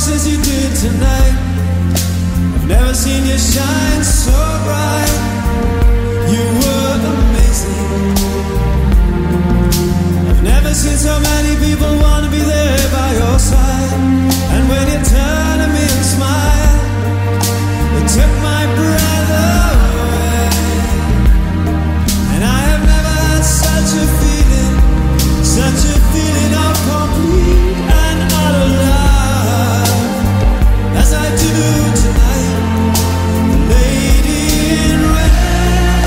close as you did tonight. I've never seen you shine so bright. You were amazing. I've never seen so many people want to be there by your side. And when you turn to me and smile, it took my breath away. And I have never had such a feeling of complete and utter love as I do tonight. The lady in red,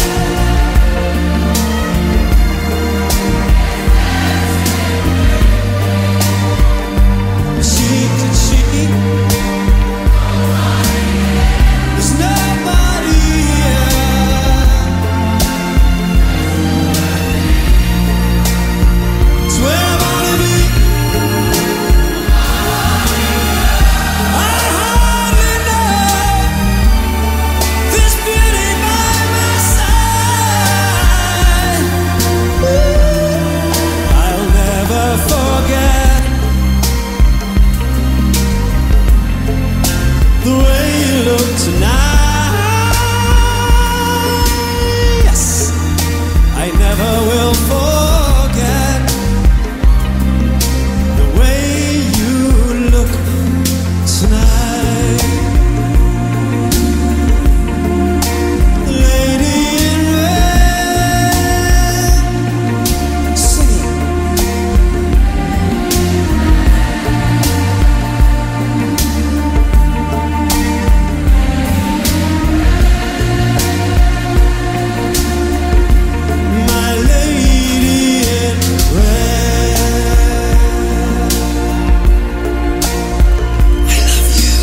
cheek to cheek. There's nobody here. It's where I wanna be. I hardly know this beauty by my side. I'll never forget the way you look tonight. Yes, I never will forget the way you look tonight. Lady in red, sing it. My lady in red, I love you.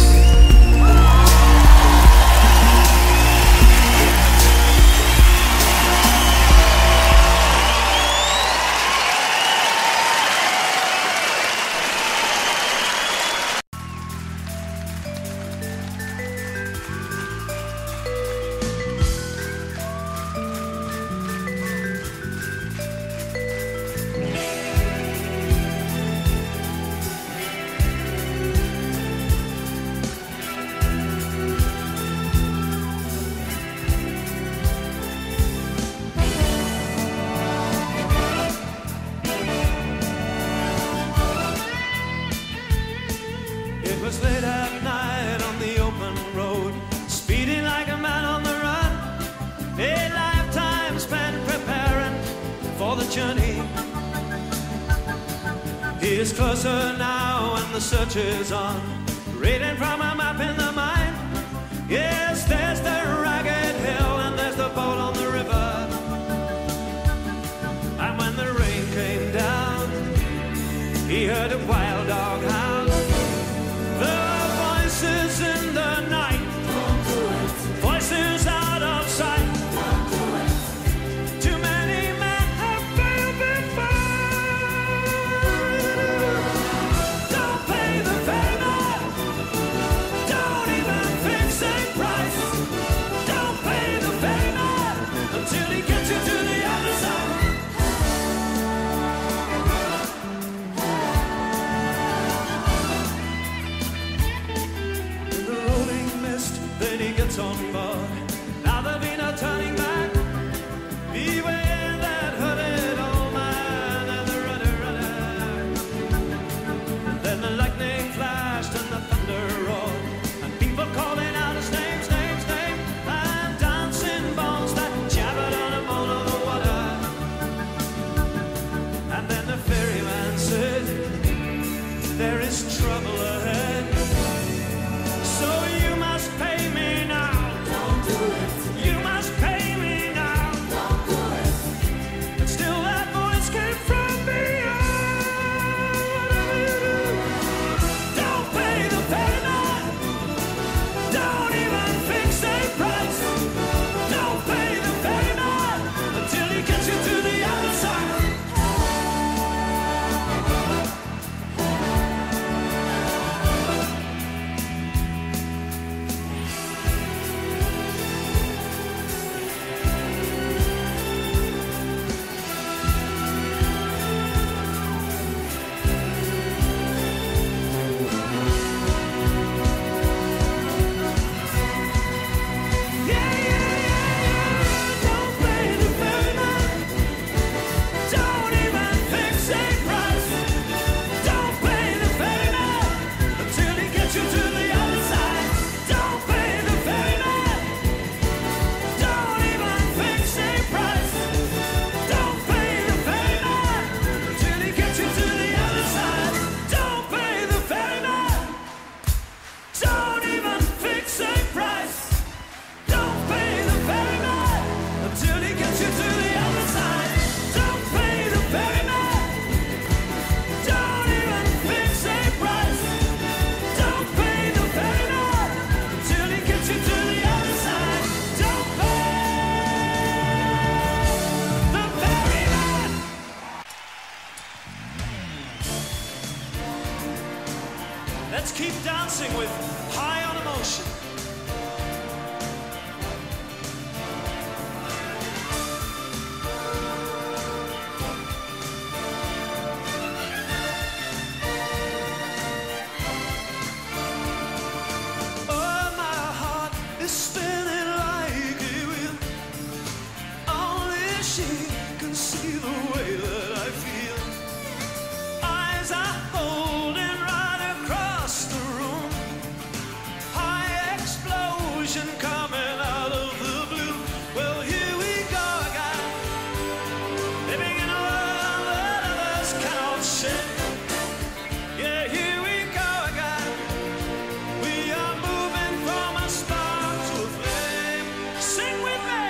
It was late at night on the open road, speeding like a man on the run. A lifetime spent preparing for the journey. He is closer now and the search is on, reading from a map in the mind. Yes, there's the ragged hill and there's the boat on the river. And when the rain came down, he heard a wild dog howl. The voices in the night, voices out of sight. Too many men have failed before. Don't pay the ferryman. Don't even fix a price. Don't pay the ferryman until he gets you to the other side. In the rolling mist, then he gets on board. Now there'll be no turning back. Beware that hooded old man and the rudder. And then the lightning flashed and the thunder roared, and people calling out his name, and dancing bones that jabbered on a moan of the water. And then the ferryman said, there is trouble ahead, so you must pay me now. Don't do it. You must pay me now. Don't do it. And still that voice came from beyond. Whatever you do, don't pay the ferryman. Don't even fix a price. Don't pay the ferryman until he gets you to the other side. keep dancing with high on emotion. Oh, my heart is spinning like a wheel. Only she can see the way that I feel. Eyes are holding right across the room. High explosion coming out of the blue. Well, here we go again. Living in a world that others cannot share. Yeah, here we go again. We are moving from a spark to a flame. Sing with me.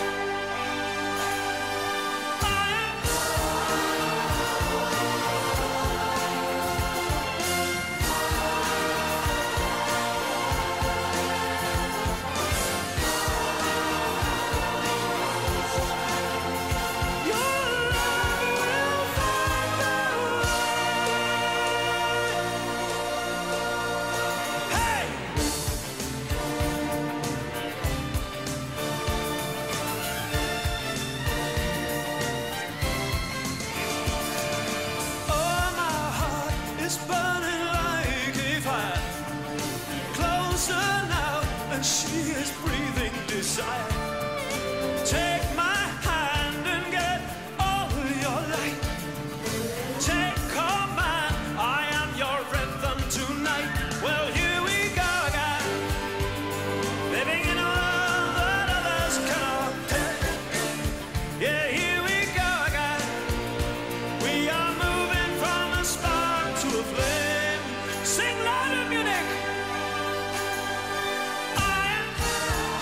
It's burning like a fire. Closer now, and she is breathing desire. Take my hand and get all your light. Take command, I am your rhythm tonight. Well, here we go again. Living in a world that others cannot take. Yeah, here we go again. We are moving from a spark to a flame. Sing louder, Munich. I am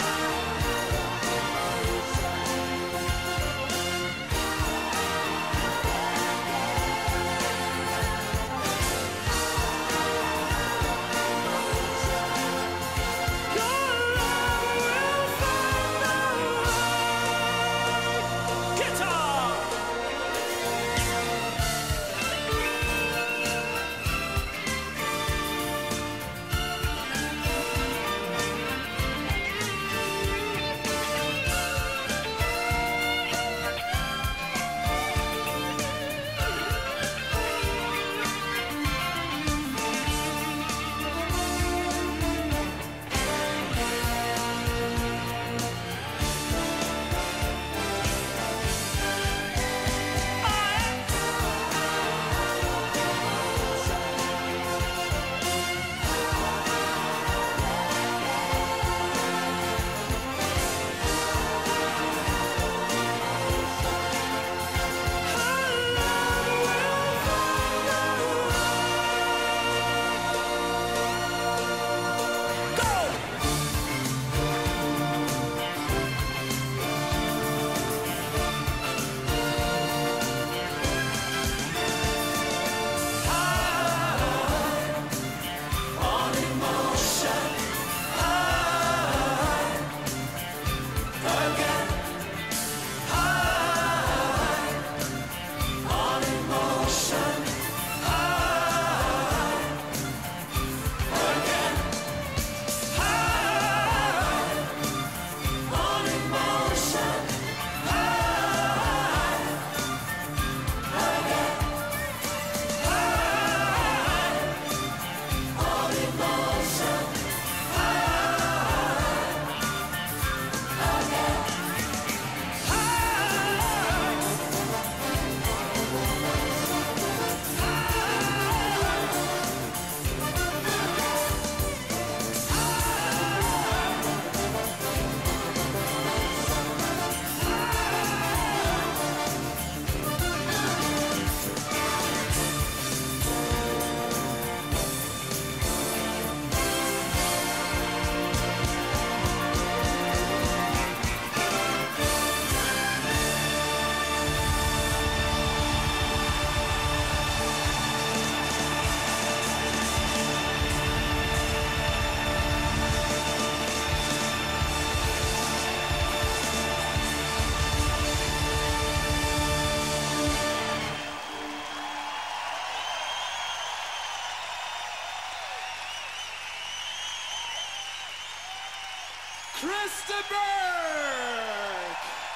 Burgh.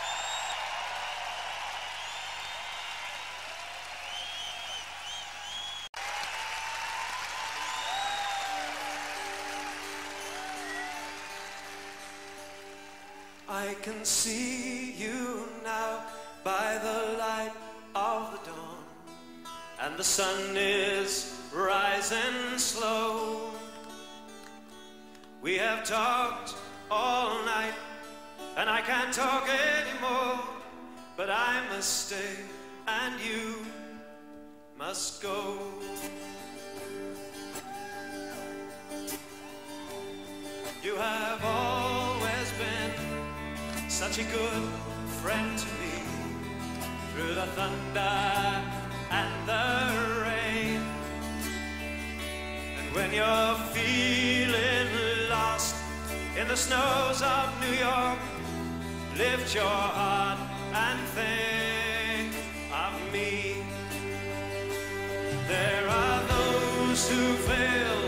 I can see you now by the light of the dawn, and the sun is rising slow. We have talked all night, and I can't talk anymore, but I must stay and you must go. You have always been such a good friend to me, through the thunder and the rain. And when you're feeling lost in the snows of New York, lift your heart and think of me. There are those who fail